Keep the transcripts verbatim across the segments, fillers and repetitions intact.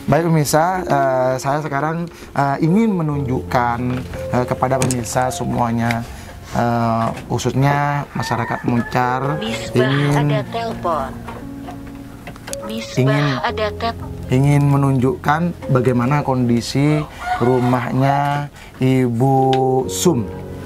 Baik pemirsa, uh, saya sekarang uh, ingin menunjukkan uh, kepada pemirsa semuanya, uh, khususnya masyarakat Muncar, ingin ada telepon. ingin ada telepon. ingin menunjukkan bagaimana kondisi rumahnya Ibu Sum.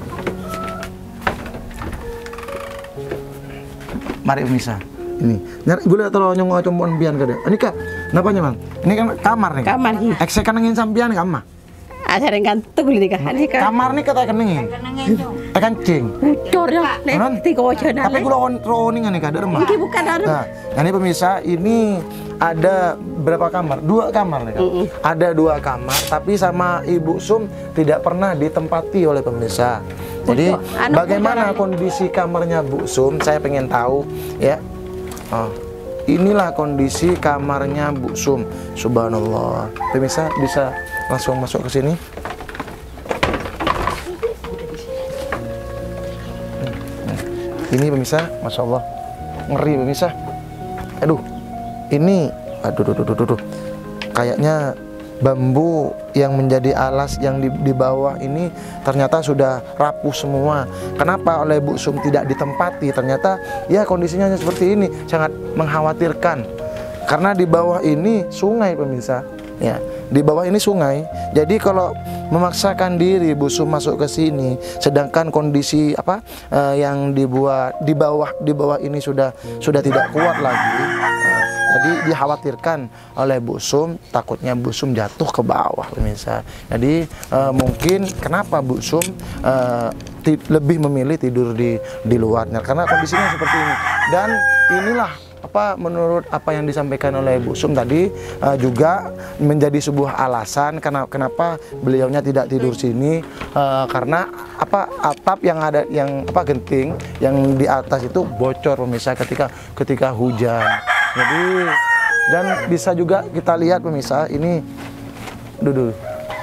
Mari pemirsa. Ini, nyari gue lihat kalau nyong ngomong bian kada. Ini kak, kenapa nyaman? Ini kan kamar nih. Kamar nih. Ekse kanengin sampian kamar. Ada yang gantung nih kak. Ini kak. Kamar nih kata kenengin. Eh kancing. Bocor ya. Non. Tiga wajah Tapi gue lawan roning nih kada rumah. Ini bukan ada. Nah, ini pemirsa, ini ada berapa kamar? Dua kamar nih kak. Mm-mm. Ada dua kamar, tapi sama Ibu Sum tidak pernah ditempati oleh pemirsa. Jadi Anak bagaimana kondisi kamarnya Bu Sum? Saya pengen tahu ya. Oh, inilah kondisi kamarnya Bu Sum. Subhanallah. Pemirsa bisa langsung masuk ke sini. Ini pemirsa, masya Allah, ngeri pemirsa. Aduh, ini, aduh, aduh, aduh, aduh, aduh. Kayaknya bambu yang menjadi alas yang di, di bawah ini ternyata sudah rapuh semua. Kenapa oleh Bu Sum tidak ditempati? Ternyata ya kondisinya seperti ini, sangat mengkhawatirkan. Karena di bawah ini sungai pemirsa, ya di bawah ini sungai. Jadi kalau memaksakan diri Bu Sum masuk ke sini, sedangkan kondisi apa eh, yang dibuat di bawah di bawah ini sudah sudah tidak kuat lagi. Eh, Jadi dikhawatirkan oleh Bu Sum, takutnya Bu Sum jatuh ke bawah pemirsa. Jadi uh, mungkin kenapa Bu Sum uh, lebih memilih tidur di di luarnya karena kondisinya seperti ini. Dan inilah apa menurut apa yang disampaikan oleh Bu Sum tadi uh, juga menjadi sebuah alasan kenapa kenapa beliaunya tidak tidur sini uh, karena apa atap yang ada yang apa genting yang di atas itu bocor pemirsa ketika ketika hujan. Jadi dan bisa juga kita lihat pemirsa ini, aduh,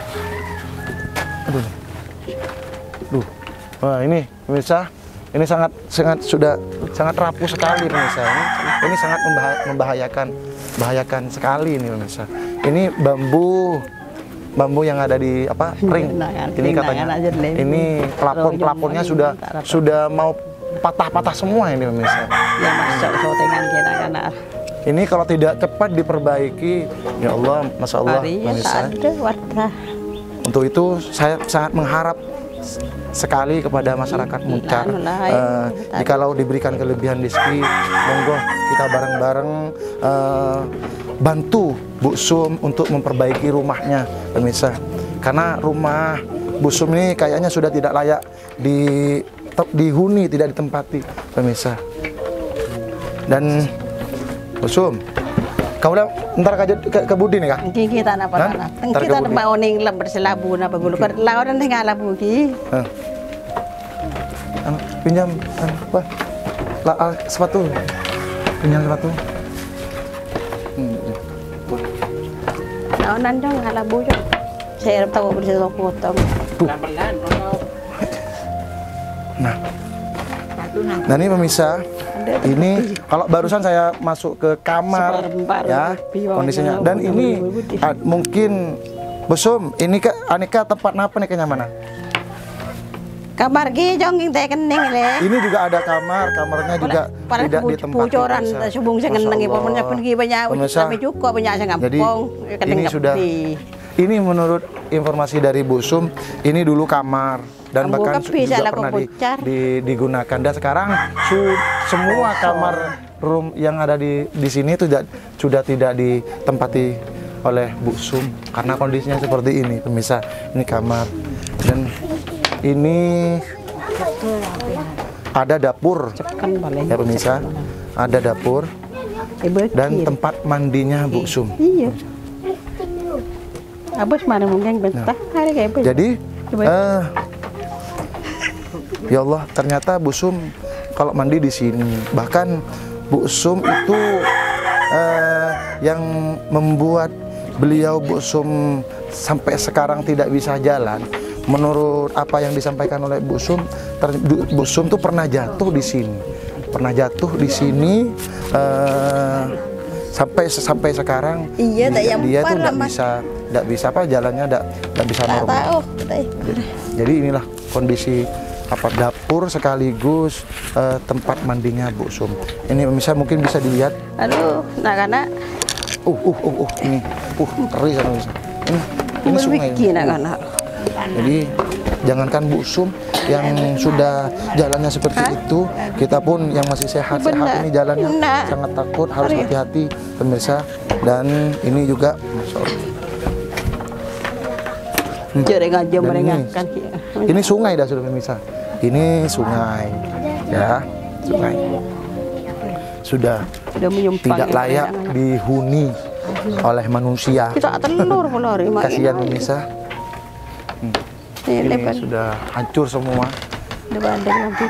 aduh, aduh, wah ini pemirsa, ini sangat sangat sudah sangat rapuh sekali pemirsa ini, ini sangat membahayakan, membahayakan sekali ini pemirsa. Ini bambu, bambu yang ada di apa ring, ini katanya, ini pelapon pelaponnya sudah sudah mau patah-patah semua ini pemirsa. Ya masuk sotengan kita karena ini kalau tidak cepat diperbaiki, ya Allah, masya Allah, pemirsa. Untuk itu saya sangat mengharap sekali kepada masyarakat Muncar, uh, jikalau diberikan kelebihan rezeki, monggo kita bareng-bareng uh, bantu Bu Sum untuk memperbaiki rumahnya, pemirsa. Karena rumah Bu Sum ini kayaknya sudah tidak layak di dihuni, tidak ditempati, pemirsa. Dan Bu Sum, kamu udah ntar ke, ke, ke Budi nih kak? Kita apa apa? Kita mau ning lem berselabu napa gulu kan lawan ning alabu ki. Pinjam apa? La, uh, sepatu. Pinjam sepatu. Lawan dong alabu jo. Saya tahu berselabu potong. Nah. Nah ini pemirsa, ini kalau barusan saya masuk ke kamar ya kondisinya dan ini uh, mungkin Bu Sum ini ke aneka tempat apa nih kenyamanan? Kamar ki jongking teh kening le. Ini juga ada kamar, kamarnya juga tidak ditempati. Bocoran subung sing keneng ibu punya pergi banyak kami juga banyak sing ngampung. Jadi ini sudah ini menurut informasi dari Bu Sum ini dulu kamar dan Ambu bahkan juga pernah di, di, digunakan dan sekarang su, semua kamar room yang ada di di sini itu sudah, sudah tidak ditempati oleh Bu Sum karena kondisinya seperti ini pemirsa. Ini kamar dan ini ada dapur ya pemirsa, ada dapur dan tempat mandinya Bu Sum. Iya. Abis mana mungkin bentar hari kayak jadi uh, ya Allah, ternyata Bu Sum kalau mandi di sini. Bahkan Bu Sum itu eh, yang membuat beliau Bu Sum sampai sekarang tidak bisa jalan. Menurut apa yang disampaikan oleh Bu Sum, ter, Bu Sum tuh pernah jatuh di sini, pernah jatuh di sini. Eh, sampai sampai sekarang Iya, tak dia, yang dia tuh parah, nggak Mas. bisa nggak bisa apa jalannya nggak nggak bisa Tak normal. tahu. Jadi, jadi inilah kondisi apa dapur sekaligus eh, tempat mandinya Bu Sum. Ini pemirsa mungkin bisa dilihat. Aduh, nah karena Uh uh uh uh ini uh ngeri sama pemirsa. Ini ini sungai. berbikin anak-anak. Jadi jangankan Bu Sum yang sudah jalannya seperti Hah? itu, kita pun yang masih sehat-sehat Benar. ini jalannya Benar. sangat takut, harus Aduh. hati-hati pemirsa. Dan ini juga Masya Allah. Hmm. Jarang aja Dan merengahkan. ini, ini sungai dah sudah pemirsa. Ini sungai, ya sungai. Sudah Sudah menyumpang. tidak layak dihuni oleh manusia. Kita telur pelori Kasihan pemirsa. Ini Ini lepas sudah hancur semua. di bandeng nanti.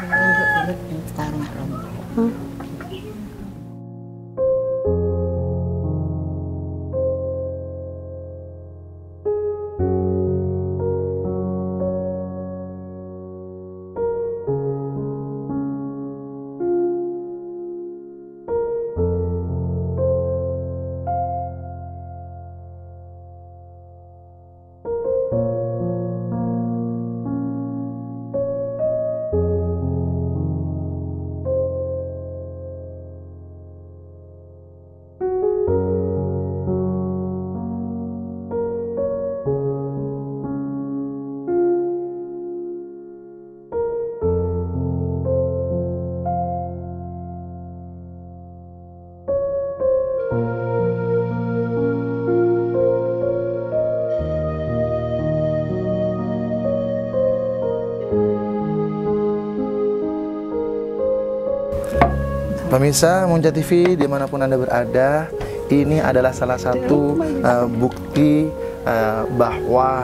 Pemirsa Munja T V dimanapun Anda berada, ini adalah salah satu uh, bukti uh, bahwa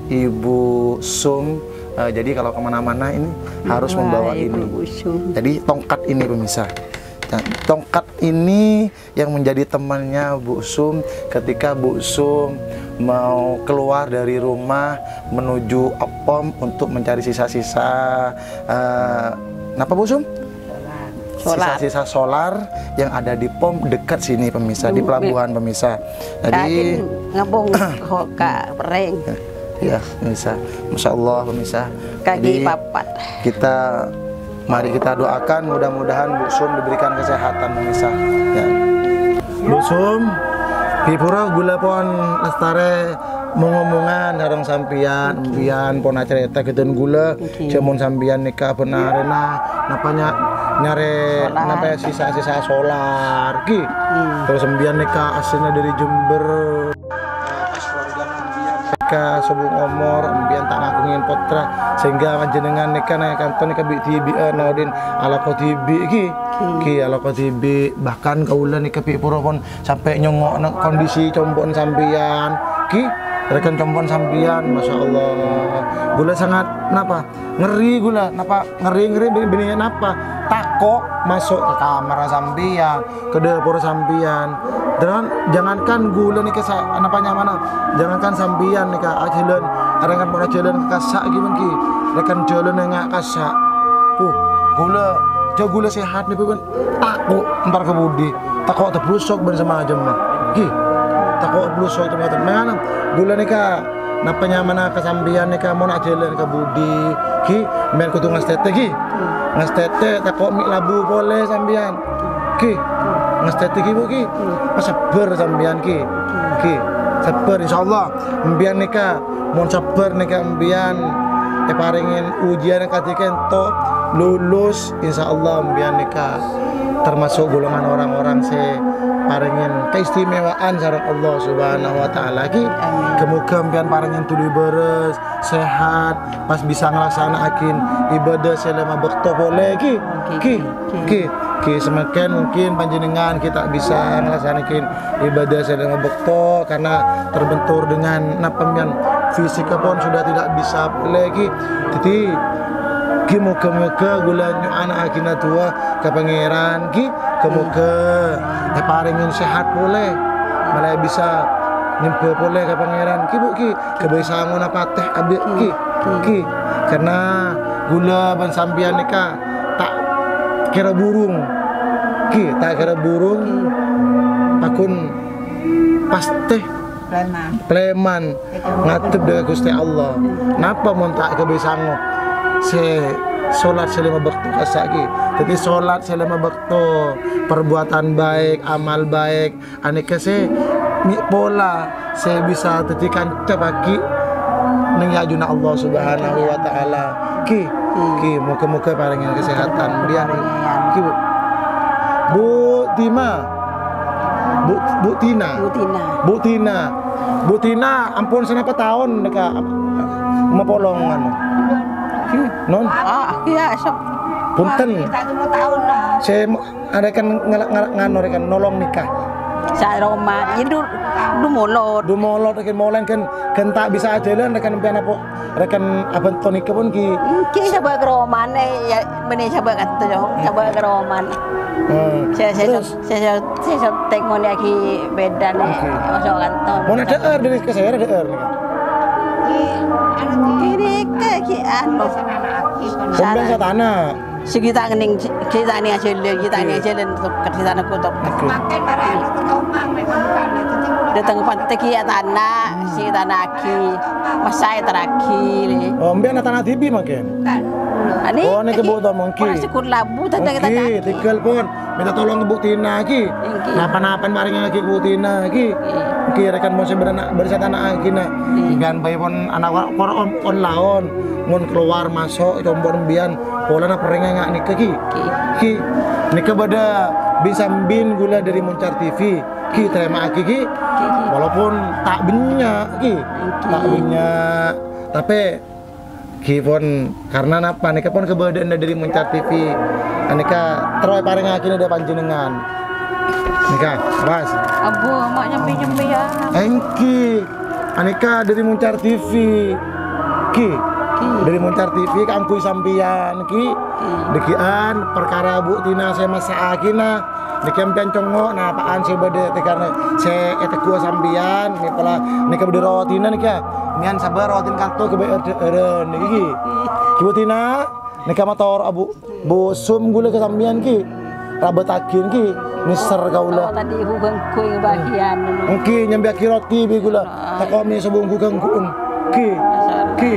Ibu Sum uh, jadi kalau kemana-mana ini harus Wah, membawa Ibu ini. Busung. Jadi tongkat ini pemirsa. Nah, tongkat ini yang menjadi temannya Bu Sum ketika Bu Sum mau keluar dari rumah menuju pom untuk mencari sisa-sisa uh, apa Bu Sum? Solar. Sisa-sisa solar yang ada di pom dekat sini pemirsa, di pelabuhan pemirsa. Jadi ngabung hoka pereng ya pemirsa, Masya Allah pemirsa. kaki Jadi, papat. kita mari kita doakan mudah-mudahan Bu Sum diberikan kesehatan pemirsa. Ya. Bu Sum, pipura gula pon lestare mengomongan harong sampian, sampian pon cerita ketun gula, Okay. cemon sampian nikah penarena, napanya nyare Solar. napa ya, sisa-sisa solar, ki. Hmm. Terus sampian nikah aslinya dari Jember. Ka sebung omor ambian tak ngakungin potra sehingga panjenengan nikah naik kanton nikah bi tibi nodin ala ko tibi ki ki ala ko tibi bahkan kaulah nikah pi pura pun sampai nyongok nak kondisi combon sambian ki rekan combon sambian Masya Allah gula sangat napa ngeri gula napa ngeri ngeri bininya napa takok masuk ke kamar sambian ke dapur sambian dan jangankan gula nih kesa apa mana jangankan sambian nih kak ajalan arangan mau ajalan kasak gimana ki rekan jalan nggak kasak uh gula jauh gula sehat nih bukan takut ntar ke budi takut terbusuk bersama aja mah ki takut blusuk itu macam mana gula nih kak napa nyamana kesambian nih kak mau ajalan ke budi ki main kutu ngastete ki ngastete takut mik labu boleh sambian ki ngastete ki bu ki sabar sambian ki ki sabar insyaallah mbian nika mon sabar nika mbian e paringin ujian ketika ento lulus insyaallah mbian nika termasuk golongan orang-orang se paringin keistimewaan sareng Allah Subhanahu wa taala ki kemuka mbian paringin tuluy beres sehat pas bisa ngelaksanakin ibadah selama bekto boleh ki ki ki ki semakin mungkin panjenengan kita bisa ngelaksanakin ibadah selama bekto karena terbentur dengan napamian fisik pun sudah tidak bisa lagi jadi ki muka-muka gulanya anak akina tua ke pangeran ki kemuka eh paringin sehat boleh malah bisa nyempe boleh ke pangeran ki bu ki kebiasaan apa teh abdi ki ki karena gula ban sambian nika tak kira burung ki tak kira burung pakun pasti Preman. Pleman ngatep dengan Gusti Allah. Napa mau tak kebisango se solat selama waktu kasaki. Jadi solat selama waktu perbuatan baik, amal baik. Aneka se mi pola saya bisa tetikan cepaki neng yajuna Allah Subhanahu wa taala. Ki ki muka-muka paringin kesehatan dia nih. Ki Bu. Bu Tima. Bu Bu Tina. Bu Tina. Bu Tina. Bu Tina ampun senapa tahun deka mapolongan. Non? Ah, iya, sok. Punten. Satu tahun lah. Saya ada kan ngano rekan nolong nikah. Sa Roma, itu du molot. Du molot rekan molen kan kan tak bisa jalan rekan pian apa rekan abang to nikah pun ki. Ki sabar ke Roman ya bene sabar kata jo, sabar ke Roman. Hmm. Saya saya saya saya tengok ni aki beda ni masuk kantor. Mau ada er dari ke saya ada er. Ini ke ki anu. Pemben sa tanah. Sekitar kening kita ni hasil kita ni hasil untuk kita nak untuk. Makan barang itu kau mang memang bukan itu timbul. Datang pantai ki tanah, si tanah ki, masai terakhir. Oh, mbian tanah T V makin. Ani. Oh, ni kebutuhan mungkin. Orang sekur labu tanda kita Oke, tinggal pun minta tolong ke Butina lagi. Napa-napa maring lagi ke Butina lagi. Oke, rekan mau sebenarnya bersat anak lagi nak. Gan bayi pun anak por on, on laon, mun keluar masuk combon bian. Pola na peringan ngak nikah ki. Ki nikah bada bisa bin gula dari Moncar T V. Ki terima aki ki. Walaupun tak banyak ki. Tak banyak. Tapi ki pun karena napa nikah pun keberadaan dari Moncar T V. Anika terus paring aki ada panjenengan. Nikah, bas. Abu mak nyampe-nyampe ya. Engki. Anika dari Moncar T V. Ki. Dari Moncar T V kampui sampian ki. Dekian perkara Bu Tina saya masa akina. Dekian pian congo nah apaan saya bade karena saya etek gua sampian ni pala nika bade rotina nika. Mian sabar rotin kanto ke eren niki. Ki Bu Tina nika motor abu Bu sum gula ke sampian ki. Rabetakin ki niser kaula. Oh, tadi hubung kuing bagian. Engki nyambi aki roti bi gula. Takomi sebung gugeng kuun. Ki. Ki.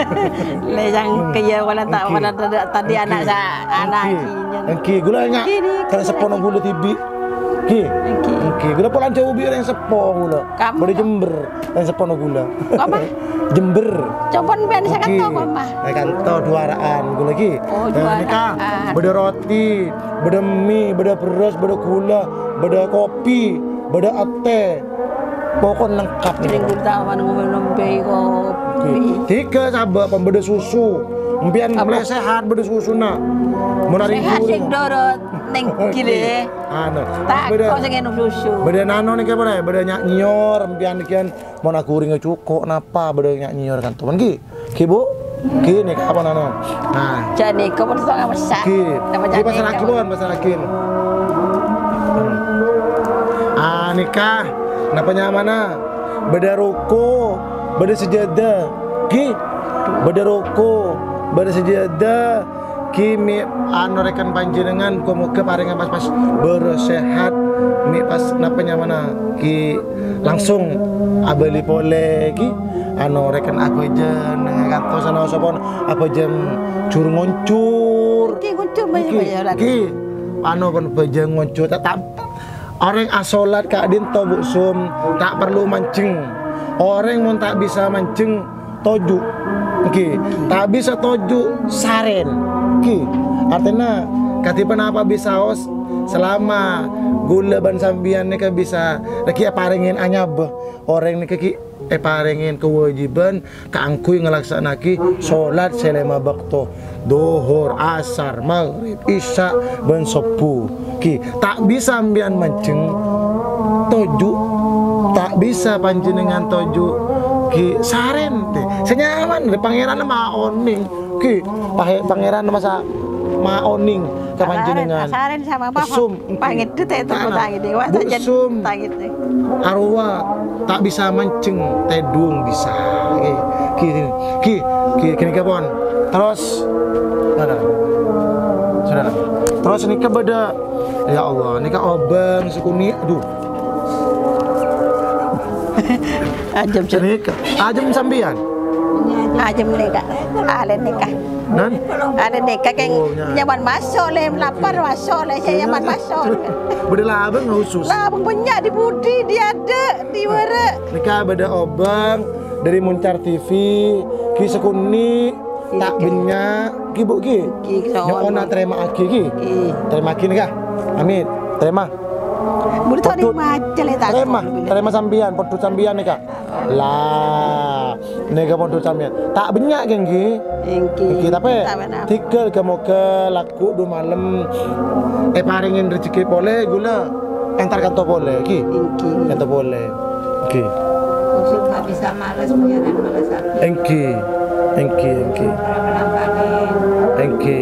Le yang kaya wala tak wala tadi anak sa anak kinya. Engki gula nya. Kan sepono gula tibi. Ki. Engki gula polan jauh biar yang sepo gula. Bade Jember yang sepono gula. Apa? Jember. Coban ben saya kata apa mah. Saya kanto duaraan gula ki. Oh, duaraan. Bade roti, bade mie, bade beras, bade gula, bade kopi, bade ate. Pokok lengkap nih. Sering kita mana ngomong-ngomong kopi. Tiga sahabat pembeda susu. Mpian mulai sehat beda susu nak. Menari Sehat sing dorot neng kile. Anu. Tak kok sing enum susu. Beda nano nih kayak beda nyak nyor. Mpian kian mau nak kuring cukup napa beda nyak nyor kan teman ki. Ki Bu. Ki nih apa nano. Nah. Jadi kau pun tak masak. Ki. Ki pasal lagi pun pasal lagi. Ah nikah. Napanya mana? Beda roko, beda sejadah, ki, beda roko, beda sejadah, kimi anu rekan panjenengan komo ke paringan pas-pas bersehat, mi pas napanya mana? Ki langsung abeli pole ki, anu rekan aku aja dengan kantor sana sopon apa jam cur ngoncur, Ki nguncur banyak-banyak lagi. ki, anu pun bejang ngoncur tak orang asolat kak din to Bu Sum tak perlu mancing. Orang mau tak bisa mancing toju. Oke, okay. Tak bisa toju saren. Oke. Okay. Artinya katipan apa bisa os selama gula ban sambian nih bisa lagi paringin anyab orang nih kaki eh paringin kewajiban kaangkui ngelaksanaki sholat selama waktu dohor, asar, maghrib, isya, ben sepuh. Ki tak bisa ambian mancing toju, tak bisa panjenengan toju ki saren teh senyaman de pangeran mah oning ki pangeran masa mah oning ke panjenengan saren sama apa sum pangit itu teh tangit dewa saja tangit teh arwah tak bisa mancing tedung bisa ki ki ki ki kini kapon terus mana sudah terus nikah beda ya Allah nikah obeng sukuni aduh Ajem sih. Nikah. Ajem sambian. Ajem nikah. Alen nikah. Nan? Ada nikah kayak Oh, ya. nyaman masuk le, lapar masuk le, saya nyaman masuk. Beda abang khusus. Lah banyak di Budi, dia ada di mana? Nikah beda obang dari Muncar T V, ki sekuni tak binnya ki bu ki. Ki Nyok ona terima aki ki. Ki. Terima ki nikah. Amin. Terima. Budi tahu di Potut. macam le tak. Terima. Terima sambian, potut sambian nikah. Lah, nikah potut sambian. Tak binyak geng ki. Engki. Kita pe tikel kamu ke laku dua malam eh paringin rezeki boleh gula entar kanto boleh ki Engki. kanto boleh ki Khusus nggak bisa malas pengiran malas aku. engki engki engki Penampakin. engki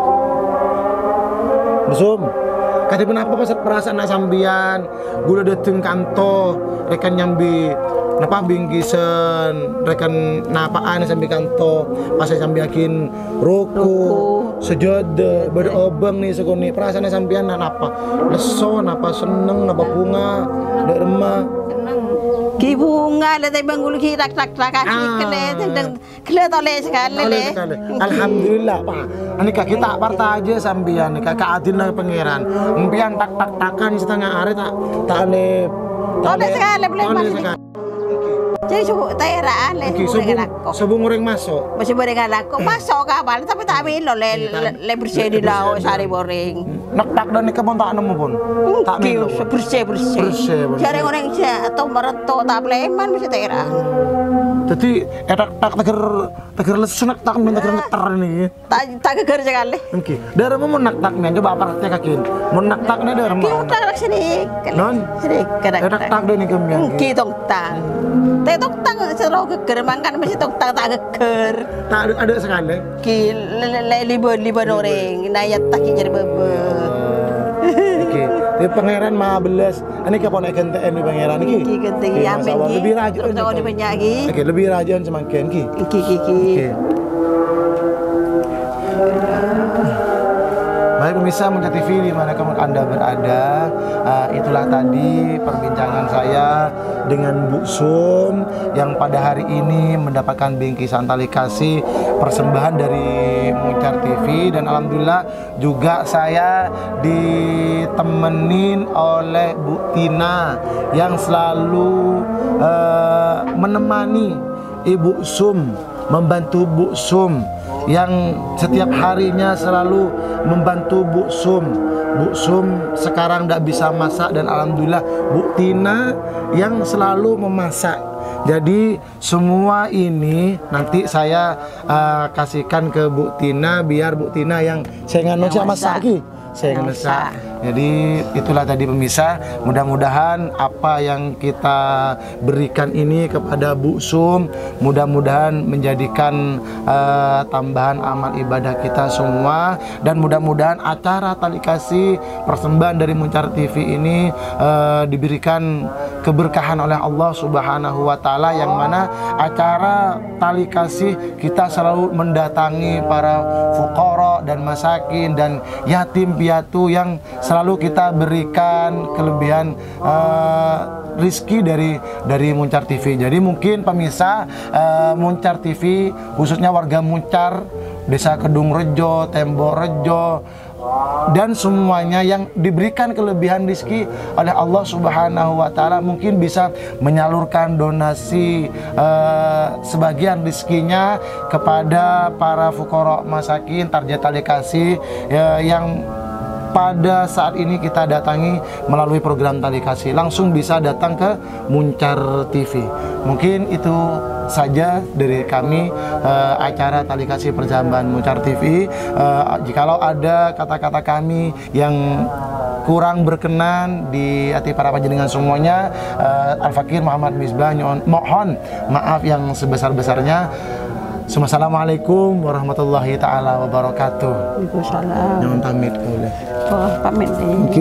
Busum kati kenapa pas perasaan nak sambian gula dateng kanto rekan nyambi napa bingkisen rekan napaan sambil kanto pas saya sambil yakin ruku sejode berobeng nih sekoni perasaan sampean napa leso napa seneng napa bunga dek remah Seneng. Ki bunga le tai banggul ki tak tak tak kaki Ah. kele tendang kele tole sekali le. Oleh sekali. Alhamdulillah pak ini kak kita parta aja sambian nih kakak adil lah pangeran impian tak tak takan setengah hari tak tak ne Tole sekali boleh masuk. Jadi subuh tairaan le. Oke, Sebung sebung sebung goreng masuk. masih boreng aku masuk kapal tapi tak ambil le le bersih di laut sari boreng. Nak tak dan nikah pun tak nemu pun. Tak Ki minum. bersih bersih. Bersih, bersih. Cari orang sia atau mereto tak pleman mesti tairaan. Jadi etak tak teger teger lesu nak tak minta teger ngeter nih. Tak tak geger sekali. Oke, darah mau nak taknya coba apa raknya kakin. Mau nak taknya darah Ki mau. utak sini. Non? Sini kadang. Etak tak deh nih kemian. Ki tong tang. Tapi tong tang sero geger mangkan mesti tong tang tak geger. Tak ada, ada sekali. Ki le libo libo orang nayat tak jadi bebe. Oke, di pangeran mah belas. Ini kapan ikan T N di pangeran ki? Ki gede Oke, ambil masalah. ki. Lebih rajin. Tahu di banyak ki. Oke, lebih rajin semakin ki. Ki ki ki. Oke. Baik pemirsa Muncar T V dimanapun Anda berada, uh, itulah tadi perbincangan saya dengan Bu Sum yang pada hari ini mendapatkan bingkisan tali kasih persembahan dari Muncar T V dan alhamdulillah juga saya ditemenin oleh Bu Tina yang selalu uh, menemani Ibu Sum, membantu Bu Sum yang setiap harinya selalu membantu Bu Sum. Bu Sum sekarang tidak bisa masak dan alhamdulillah Bu Tina yang selalu memasak. Jadi semua ini nanti saya uh, kasihkan ke Bu Tina biar Bu Tina yang saya nganu Yang masak masak. lagi. Saya Yang masak. masak. Jadi itulah tadi pemirsa, mudah-mudahan apa yang kita berikan ini kepada Bu Sum mudah-mudahan menjadikan uh, tambahan amal ibadah kita semua dan mudah-mudahan acara tali kasih persembahan dari Muncar T V ini uh, diberikan keberkahan oleh Allah Subhanahu wa taala yang mana acara tali kasih kita selalu mendatangi para fuqara dan masakin dan yatim piatu yang selalu kita berikan kelebihan uh, rizki dari dari Muncar T V. Jadi mungkin pemirsa uh, Muncar T V khususnya warga Muncar, Desa Kedung Rejo, Tembok Rejo dan semuanya yang diberikan kelebihan rizki oleh Allah Subhanahu wa taala mungkin bisa menyalurkan donasi uh, sebagian rizkinya kepada para fuqara masakin target tali kasih uh, yang pada saat ini kita datangi melalui program tali kasih, langsung bisa datang ke Muncar T V. Mungkin itu saja dari kami uh, acara tali kasih persembahan Muncar T V. Uh, jikalau ada kata-kata kami yang kurang berkenan di hati para panjenengan semuanya, uh, Al-Fakir Muhammad Misbah mohon maaf yang sebesar-besarnya. Assalamualaikum warahmatullahi taala wabarakatuh. Waalaikumsalam. Jangan pamit boleh. Oh, pamit nih. Oke.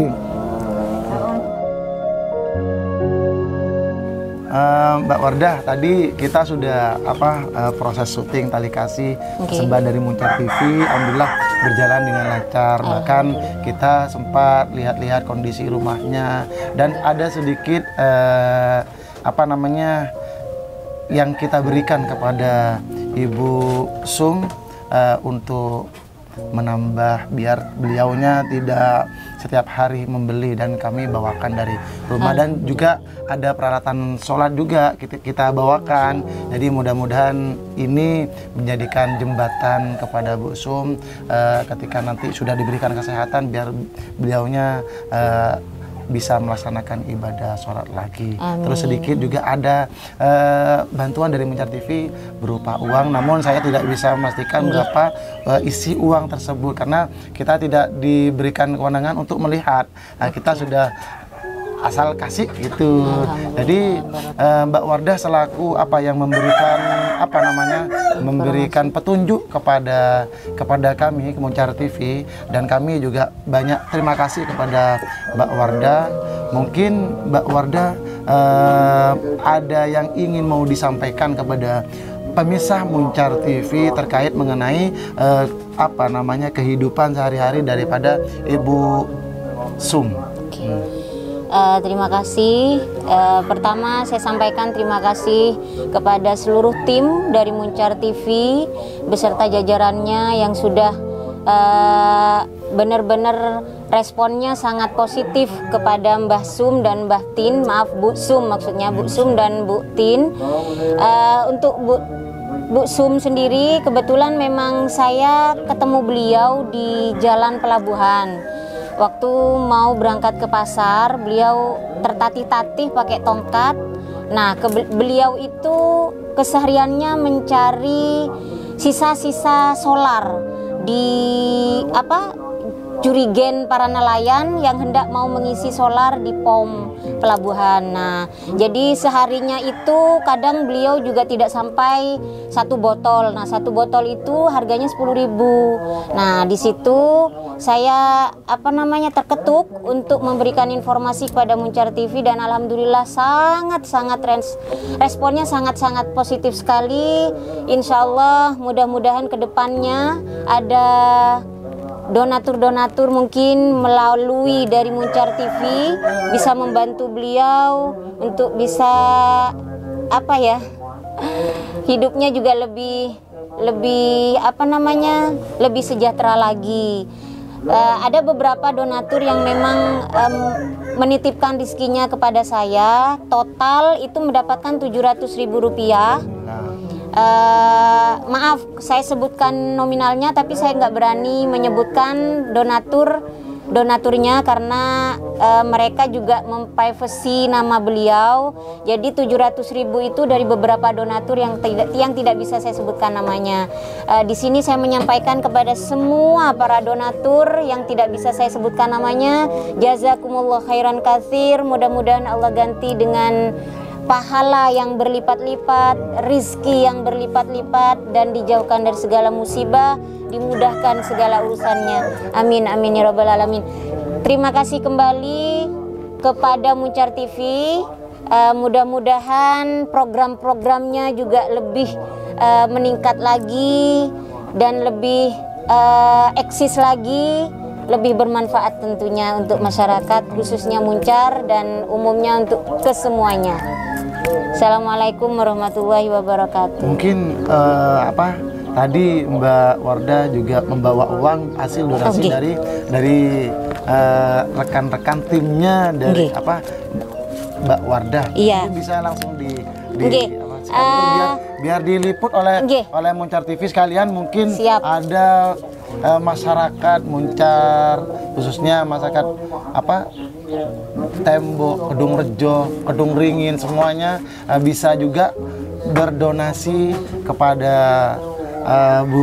Uh, Mbak Wardah, tadi kita sudah apa uh, proses syuting tali kasih persembahan dari Muncar T V, alhamdulillah berjalan dengan lancar. Bahkan kita sempat lihat-lihat kondisi rumahnya dan ada sedikit uh, apa namanya yang kita berikan kepada Ibu Sum uh, untuk menambah biar beliaunya tidak setiap hari membeli dan kami bawakan dari rumah, dan juga ada peralatan sholat juga kita, kita bawakan. Jadi mudah-mudahan ini menjadikan jembatan kepada Bu Sum uh, ketika nanti sudah diberikan kesehatan, biar beliaunya uh, bisa melaksanakan ibadah sholat lagi. Amin. Terus sedikit juga ada uh, bantuan dari Muncar T V berupa uang, namun saya tidak bisa memastikan berapa uh, isi uang tersebut karena kita tidak diberikan kewenangan untuk melihat. Nah, kita sudah asal kasih gitu. Jadi uh, Mbak Wardah selaku apa yang memberikan apa namanya memberikan petunjuk kepada kepada kami Muncar T V, dan kami juga banyak terima kasih kepada Mbak Wardah. Mungkin Mbak Wardah uh, ada yang ingin mau disampaikan kepada pemirsa Muncar T V terkait mengenai uh, apa namanya kehidupan sehari-hari daripada Ibu Sum. Okay. Uh, terima kasih. Uh, pertama saya sampaikan terima kasih kepada seluruh tim dari Muncar T V beserta jajarannya yang sudah uh, benar-benar responnya sangat positif kepada Mbah Sum dan Mbah Tin. Maaf Bu Sum, maksudnya Bu Sum dan Bu Tin. Uh, untuk Bu Bu Sum sendiri kebetulan memang saya ketemu beliau di Jalan Pelabuhan. Waktu mau berangkat ke pasar, beliau tertatih-tatih pakai tongkat. Nah, ke beliau itu kesehariannya mencari sisa-sisa solar di apa? Jurigen para nelayan yang hendak mau mengisi solar di pom pelabuhan. Nah, jadi seharinya itu kadang beliau juga tidak sampai satu botol. Nah, satu botol itu harganya sepuluh ribu. Nah, di situ saya apa namanya terketuk untuk memberikan informasi kepada Muncar T V, dan alhamdulillah sangat-sangat responnya sangat-sangat positif sekali. Insya Allah mudah-mudahan kedepannya ada donatur-donatur mungkin melalui dari Muncar T V bisa membantu beliau untuk bisa apa ya, hidupnya juga lebih lebih apa namanya lebih sejahtera lagi. Uh, ada beberapa donatur yang memang um, menitipkan rezekinya kepada saya, total itu mendapatkan tujuh ratus ribu rupiah. Uh, maaf, saya sebutkan nominalnya, tapi saya nggak berani menyebutkan donatur donaturnya karena uh, mereka juga memprivasi nama beliau. Jadi tujuh ratus ribu itu dari beberapa donatur yang tidak yang tidak bisa saya sebutkan namanya. Uh, di sini saya menyampaikan kepada semua para donatur yang tidak bisa saya sebutkan namanya, jazakumullah khairan katsir. Mudah-mudahan Allah ganti dengan pahala yang berlipat-lipat, rizki yang berlipat-lipat, dan dijauhkan dari segala musibah, dimudahkan segala urusannya. Amin, amin ya rabbal alamin. Terima kasih kembali kepada Muncar T V. Uh, mudah-mudahan program-programnya juga lebih uh, meningkat lagi dan lebih uh, eksis lagi, lebih bermanfaat tentunya untuk masyarakat, khususnya Muncar dan umumnya untuk kesemuanya. Assalamualaikum warahmatullahi wabarakatuh. Mungkin uh, apa tadi Mbak Wardah juga membawa uang hasil donasi okay. dari dari rekan-rekan uh, timnya dari okay. apa Mbak Wardah. Iya. Mungkin bisa langsung di, di okay. apa, uh, biar biar diliput oleh okay. oleh Muncar T V sekalian. Mungkin Siap. ada uh, masyarakat Muncar, khususnya masyarakat apa Tembok, Kedung Rejo, Kedung Ringin, semuanya uh, bisa juga berdonasi kepada uh, Bu,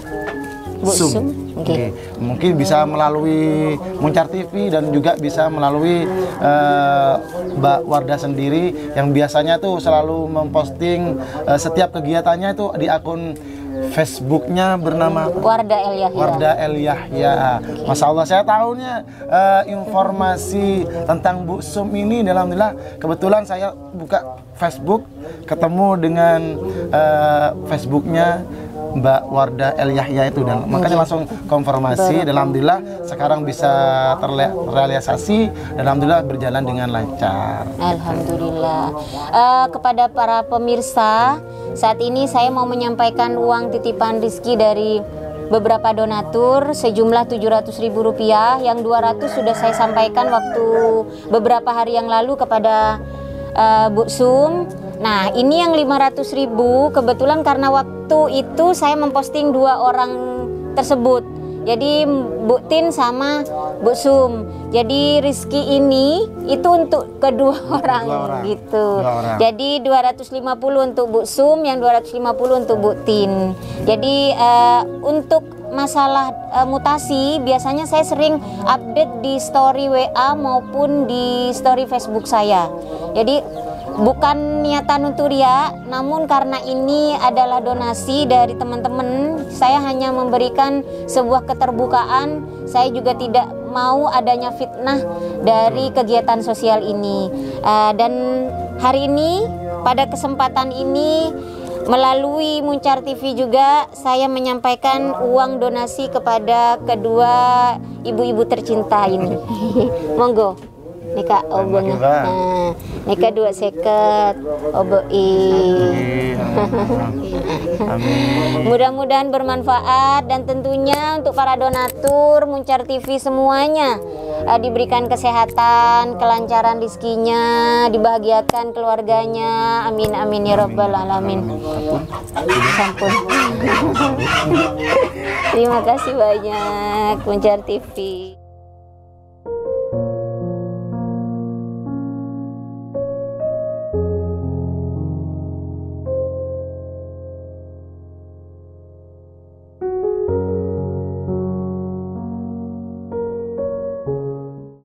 Bu Sum. Sum. Okay. Okay. Mungkin bisa melalui Muncar T V dan juga bisa melalui uh, Mbak Wardah sendiri yang biasanya tuh selalu memposting uh, setiap kegiatannya itu di akun Facebooknya bernama Wardah El Yahya. Wardah El Yahya. Okay. Masya Allah, saya tahunya uh, informasi tentang Bu Sum ini. Alhamdulillah, kebetulan saya buka Facebook, ketemu dengan uh, Facebooknya Mbak Wardah El Yahya itu, dan makanya langsung konfirmasi dan alhamdulillah sekarang bisa terrealisasi dan alhamdulillah berjalan dengan lancar. Alhamdulillah. Eh, kepada para pemirsa, saat ini saya mau menyampaikan uang titipan rezeki dari beberapa donatur sejumlah tujuh ratus ribu rupiah, yang dua ratus sudah saya sampaikan waktu beberapa hari yang lalu kepada uh, Bu Sum. Nah, ini yang lima ratus ribu kebetulan karena waktu itu saya memposting dua orang tersebut, jadi Bu Tin sama Bu Sum. Jadi rizki ini itu untuk kedua orang, dua orang. gitu. Dua orang. Jadi dua ratus lima puluh untuk Bu Sum, yang dua ratus lima puluh untuk Bu Tin. Jadi uh, untuk masalah uh, mutasi biasanya saya sering update di story W A maupun di story Facebook saya. Jadi bukan niatan untuk ria, namun karena ini adalah donasi dari teman-teman, saya hanya memberikan sebuah keterbukaan. Saya juga tidak mau adanya fitnah dari kegiatan sosial ini. Uh, dan hari ini, pada kesempatan ini, melalui Muncar T V juga saya menyampaikan uang donasi kepada kedua ibu-ibu tercinta ini. Monggo. Nika obong, nah, nika dua seket, obo i. Mudah-mudahan bermanfaat dan tentunya untuk para donatur Muncar T V semuanya uh, diberikan kesehatan, kelancaran rezekinya, dibahagiakan keluarganya. Amin amin ya rabbal alamin. Sampun. Terima kasih banyak Muncar T V.